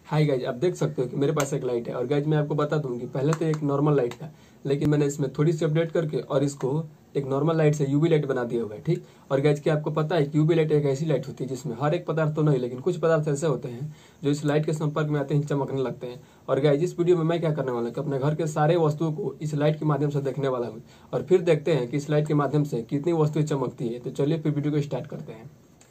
Hi guys, आप देख सकते हो कि मेरे पास एक लाइट है। और गाइज मैं आपको बता दूं कि पहले तो एक नॉर्मल लाइट था, लेकिन मैंने इसमें थोड़ी सी अपडेट करके और इसको एक नॉर्मल लाइट से यूवी लाइट बना दिया हुआ है। ठीक। और गाइज क्या आपको पता है कि यूवी लाइट एक ऐसी लाइट होती है जिसमें हर एक पदार्थ तो नहीं, लेकिन कुछ पदार्थ ऐसे होते हैं जो इस लाइट के संपर्क में आते ही चमकने लगते हैं। और गाइज इस वीडियो में मैं क्या करने वाला हूँ कि अपने घर के सारे वस्तुओं को इस लाइट के माध्यम से देखने वाला हूँ और फिर देखते हैं कि इस लाइट के माध्यम से कितनी वस्तुएं चमकती है। तो चलिए फिर वीडियो को स्टार्ट करते हैं।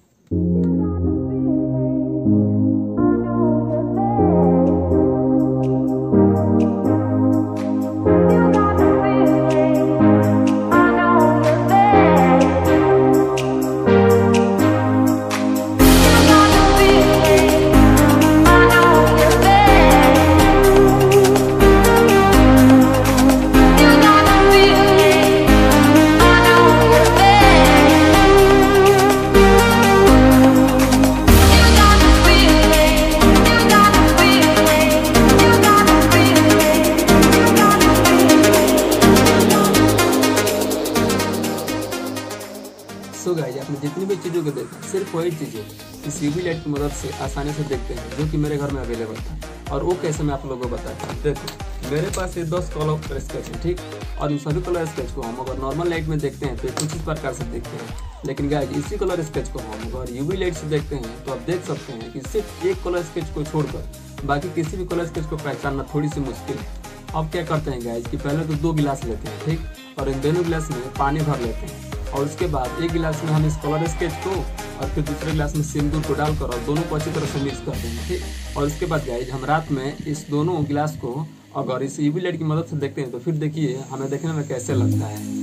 सो गाइस, आपने जितनी भी चीज़ों को देखा सिर्फ वही चीज़ें इस यूवी लाइट की मदद से आसानी से देखते हैं, जो कि मेरे घर में अवेलेबल था। और वो कैसे मैं आप लोगों को बताता हूँ। देखो मेरे पास ये 10 कलर स्केच है, ठीक। और इन सभी कलर स्केच को हम अगर नॉर्मल लाइट में देखते हैं तो कुछ इस प्रकार से देखते हैं, लेकिन गाइस इसी कलर स्केच को हम अगर यूवी लाइट से देखते हैं तो आप देख सकते हैं कि सिर्फ एक कलर स्केच को छोड़कर बाकी किसी भी कलर स्केच को पहचानना थोड़ी सी मुश्किल है। अब क्या करते हैं गाइस कि पहले तो 2 गिलास लेते हैं, ठीक। और इन दोनों गिलास में पानी भर लेते हैं और उसके बाद एक गिलास में हम इस कलर स्केच को और फिर दूसरे गिलास में सिंदूर को डालकर और दोनों को अच्छी तरह से मिक्स कर देंगे, ठीक। और उसके बाद गाइस हम रात में इस दोनों गिलास को अगर इस यूवी लाइट की मदद से देखते हैं तो फिर देखिए हमें देखने में कैसे लगता है।